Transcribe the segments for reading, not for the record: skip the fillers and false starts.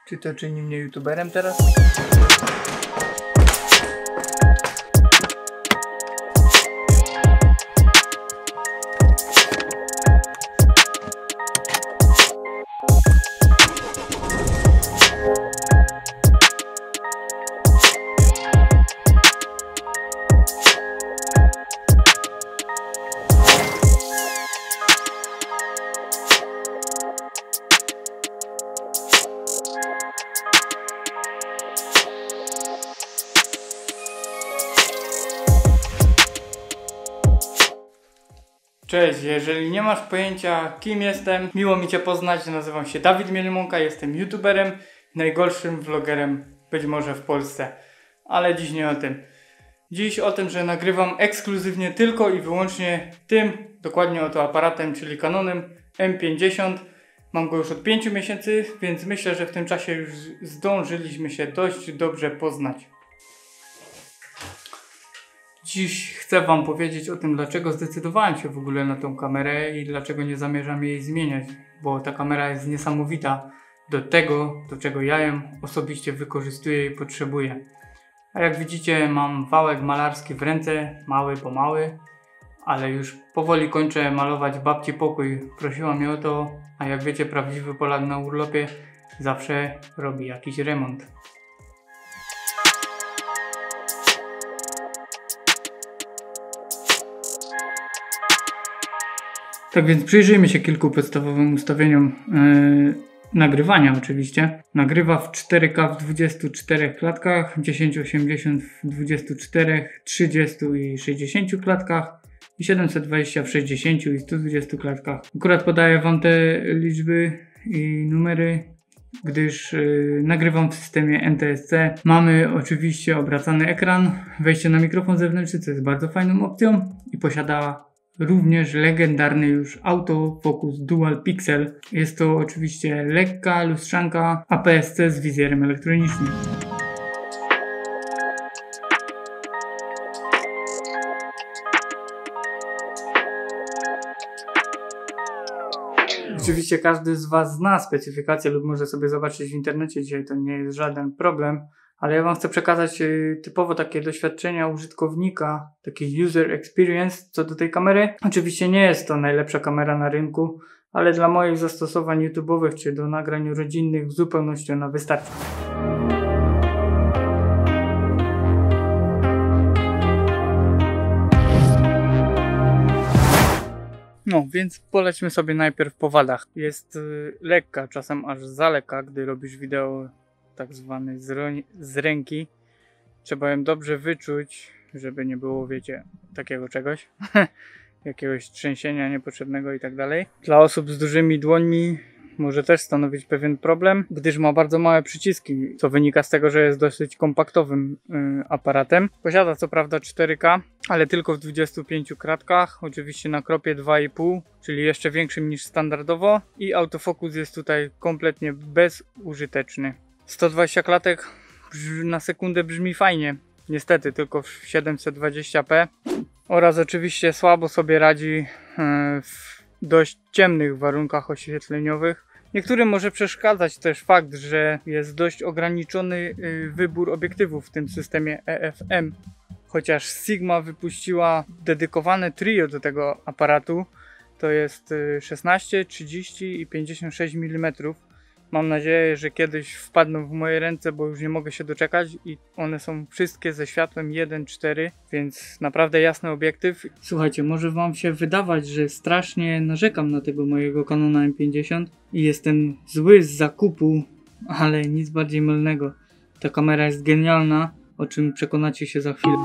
Czy to czyni mnie youtuberem teraz? Cześć, jeżeli nie masz pojęcia kim jestem, miło mi Cię poznać, nazywam się Dawid Mielimonka, jestem youtuberem, najgorszym vlogerem być może w Polsce, ale dziś nie o tym. Dziś o tym, że nagrywam ekskluzywnie tylko i wyłącznie tym, dokładnie oto aparatem, czyli Canonem M50. Mam go już od 5 miesięcy, więc myślę, że w tym czasie już zdążyliśmy się dość dobrze poznać. Dziś chcę Wam powiedzieć o tym, dlaczego zdecydowałem się w ogóle na tą kamerę i dlaczego nie zamierzam jej zmieniać, bo ta kamera jest niesamowita do tego, do czego ja ją osobiście wykorzystuję i potrzebuję. A jak widzicie, mam wałek malarski w ręce, mały po mały, ale już powoli kończę malować babci pokój. Prosiła mnie o to, a jak wiecie, prawdziwy Polak na urlopie zawsze robi jakiś remont. Tak więc przyjrzyjmy się kilku podstawowym ustawieniom nagrywania oczywiście. Nagrywa w 4K w 24 klatkach, 1080 w 24, 30 i 60 klatkach i 720 w 60 i 120 klatkach. Akurat podaję Wam te liczby i numery, gdyż nagrywam w systemie NTSC. Mamy oczywiście obracany ekran, wejście na mikrofon zewnętrzny, co jest bardzo fajną opcją i posiada również legendarny już autofocus Dual Pixel. Jest to oczywiście lekka lustrzanka APS-C z wizjerem elektronicznym. Oczywiście każdy z Was zna specyfikację lub może sobie zobaczyć w internecie, dzisiaj to nie jest żaden problem, ale ja Wam chcę przekazać typowo takie doświadczenia użytkownika, taki user experience co do tej kamery. Oczywiście nie jest to najlepsza kamera na rynku, ale dla moich zastosowań YouTube'owych czy do nagrań rodzinnych w zupełności ona wystarczy. No, więc polećmy sobie najpierw po wadach. Jest lekka, czasem aż za lekka, gdy robisz wideo tak zwany z ręki. Trzeba ją dobrze wyczuć, żeby nie było, wiecie, takiego czegoś. Jakiegoś trzęsienia niepotrzebnego i tak dalej. Dla osób z dużymi dłońmi może też stanowić pewien problem, gdyż ma bardzo małe przyciski, co wynika z tego, że jest dosyć kompaktowym aparatem. Posiada co prawda 4K, ale tylko w 25 kratkach, oczywiście na kropie 2,5, czyli jeszcze większym niż standardowo i autofokus jest tutaj kompletnie bezużyteczny. 120 klatek na sekundę brzmi fajnie, niestety tylko w 720p oraz oczywiście słabo sobie radzi w dość ciemnych warunkach oświetleniowych. Niektórym może przeszkadzać też fakt, że jest dość ograniczony wybór obiektywów w tym systemie EFM, chociaż Sigma wypuściła dedykowane trio do tego aparatu, to jest 16, 30 i 56 mm. Mam nadzieję, że kiedyś wpadną w moje ręce, bo już nie mogę się doczekać i one są wszystkie ze światłem 1.4, więc naprawdę jasny obiektyw. Słuchajcie, może Wam się wydawać, że strasznie narzekam na tego mojego Canona M50 i jestem zły z zakupu, ale nic bardziej mylnego. Ta kamera jest genialna, o czym przekonacie się za chwilę.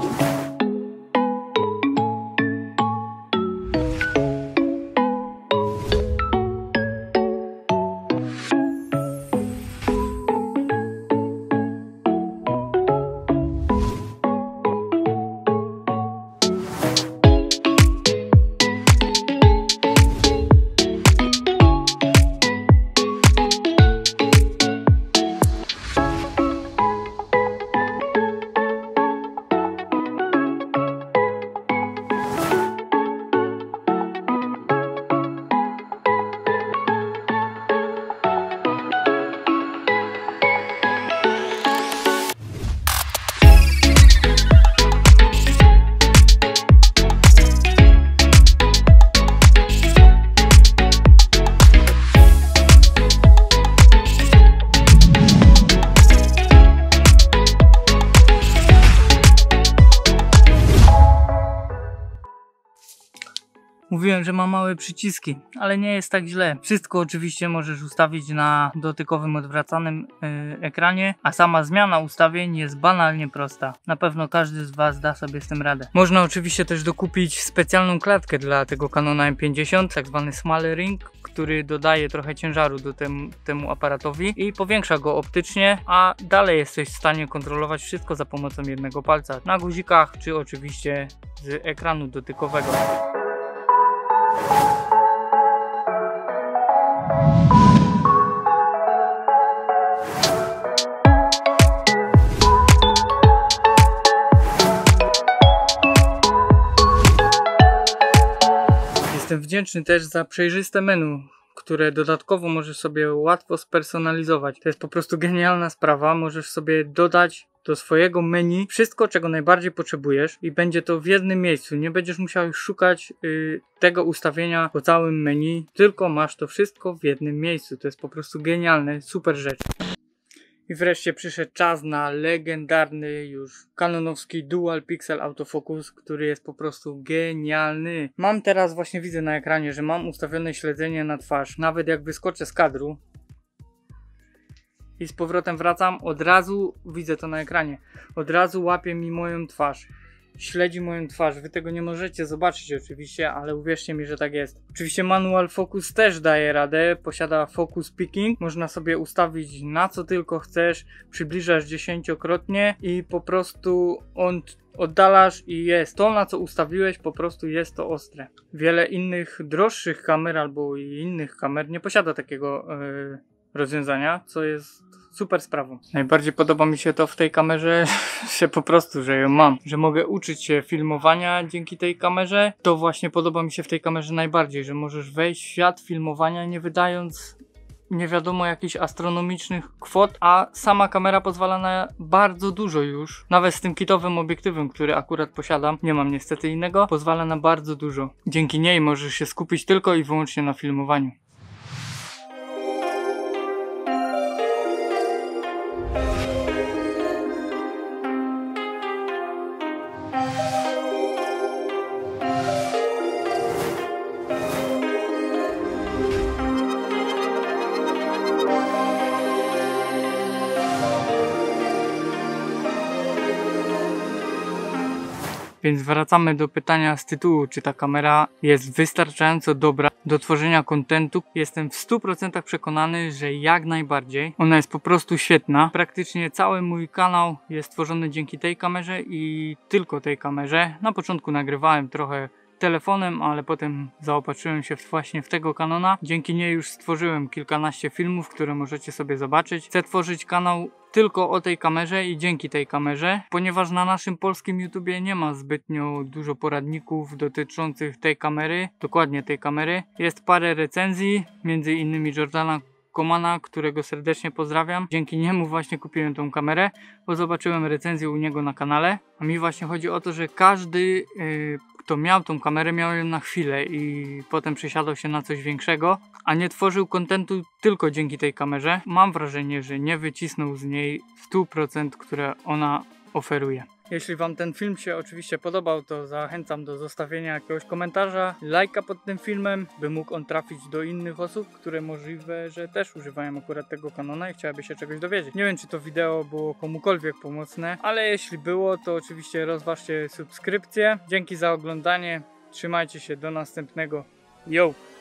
Mówiłem, że ma małe przyciski, ale nie jest tak źle. Wszystko oczywiście możesz ustawić na dotykowym odwracanym ekranie, a sama zmiana ustawień jest banalnie prosta. Na pewno każdy z Was da sobie z tym radę. Można oczywiście też dokupić specjalną klatkę dla tego Canona M50, tak zwany smaller-ring, który dodaje trochę ciężaru do temu aparatowi i powiększa go optycznie, a dalej jesteś w stanie kontrolować wszystko za pomocą jednego palca na guzikach, czy oczywiście z ekranu dotykowego. Jestem wdzięczny też za przejrzyste menu, które dodatkowo możesz sobie łatwo spersonalizować. To jest po prostu genialna sprawa. Możesz sobie dodać do swojego menu wszystko, czego najbardziej potrzebujesz i będzie to w jednym miejscu. Nie będziesz musiał już szukać tego ustawienia po całym menu, tylko masz to wszystko w jednym miejscu. To jest po prostu genialne, super rzecz. I wreszcie przyszedł czas na legendarny już kanonowski Dual Pixel Autofocus, który jest po prostu genialny. Mam teraz, właśnie widzę na ekranie, że mam ustawione śledzenie na twarz. Nawet jak wyskoczę z kadru i z powrotem wracam, od razu widzę to na ekranie. Od razu łapie mi moją twarz. Śledzi moją twarz. Wy tego nie możecie zobaczyć oczywiście, ale uwierzcie mi, że tak jest. Oczywiście manual focus też daje radę. Posiada focus picking. Można sobie ustawić na co tylko chcesz. Przybliżasz 10-krotnie i po prostu on oddalasz i jest to, na co ustawiłeś, po prostu jest to ostre. Wiele innych droższych kamer albo i innych kamer nie posiada takiego rozwiązania, co jest super sprawą. Najbardziej podoba mi się to w tej kamerze, że po prostu, że ją mam. Że mogę uczyć się filmowania dzięki tej kamerze. To właśnie podoba mi się w tej kamerze najbardziej, że możesz wejść w świat filmowania nie wydając nie wiadomo jakichś astronomicznych kwot, a sama kamera pozwala na bardzo dużo już. Nawet z tym kitowym obiektywem, który akurat posiadam, nie mam niestety innego, pozwala na bardzo dużo. Dzięki niej możesz się skupić tylko i wyłącznie na filmowaniu. Więc wracamy do pytania z tytułu, czy ta kamera jest wystarczająco dobra do tworzenia kontentu. Jestem w 100% przekonany, że jak najbardziej. Ona jest po prostu świetna. Praktycznie cały mój kanał jest tworzony dzięki tej kamerze i tylko tej kamerze. Na początku nagrywałem trochę telefonem, ale potem zaopatrzyłem się właśnie w tego Canona. Dzięki niej już stworzyłem kilkanaście filmów, które możecie sobie zobaczyć. Chcę tworzyć kanał tylko o tej kamerze i dzięki tej kamerze, ponieważ na naszym polskim YouTubie nie ma zbytnio dużo poradników dotyczących tej kamery, dokładnie tej kamery. Jest parę recenzji, między innymi Jordana Komana, którego serdecznie pozdrawiam. Dzięki niemu właśnie kupiłem tą kamerę, bo zobaczyłem recenzję u niego na kanale. A mi właśnie chodzi o to, że każdy kto miał tą kamerę, miał ją na chwilę i potem przesiadał się na coś większego, a nie tworzył kontentu tylko dzięki tej kamerze. Mam wrażenie, że nie wycisnął z niej 100%, które ona oferuje. Jeśli Wam ten film się oczywiście podobał, to zachęcam do zostawienia jakiegoś komentarza, lajka pod tym filmem, by mógł on trafić do innych osób, które możliwe, że też używają akurat tego Canona i chciałaby się czegoś dowiedzieć. Nie wiem, czy to wideo było komukolwiek pomocne, ale jeśli było, to oczywiście rozważcie subskrypcję. Dzięki za oglądanie, trzymajcie się, do następnego. Yo!